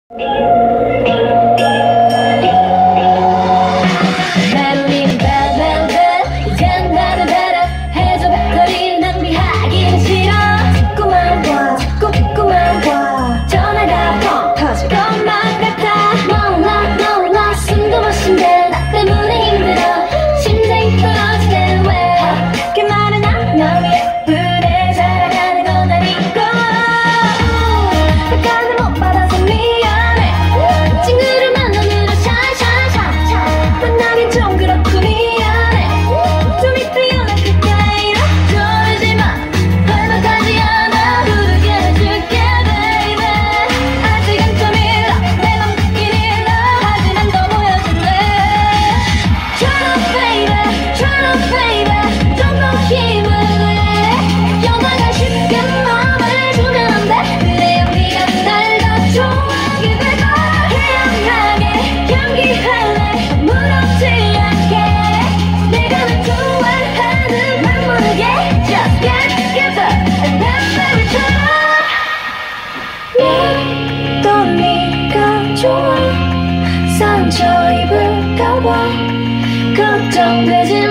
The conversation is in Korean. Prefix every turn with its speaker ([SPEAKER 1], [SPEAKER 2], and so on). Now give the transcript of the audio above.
[SPEAKER 1] 메로디는 벨벨벨 이젠 나를 배려해줘. 배터리 낭비하기는 싫어. 자꾸만 봐 자꾸만 봐 전화가 펑 터질 것만 같아. 몰라 숨도 못 쉰대. 나 때문에 힘들어. 심장이 떨어지네. 왜 그렇게 말하냐. 너무 예쁘네. 사랑하는 건 아니고 약간은 못 받아서 미안해. 친구를 만나느라 샤샤샤샤 만나긴 좀 그렇고 미안해. 좀 이따 연락할게. 이러지마. 얼마까지 하나 부르게 해줄게 baby. 아직은 좀 일러. 내 맘 듣긴 일러. 하지만 더 보여줄래. Try to baby 좀 더 힘을 내. 여자가 쉽게 마음을 주면 안 돼. 그래야 네가 날 더 좋아하게 되고 태연하게 연기할래. 아무렇지 않게 내가 널 좋아하는 말 모르게 Just get together and then baby try. 또 네가 좋아. 상처 입을까봐 걱정되지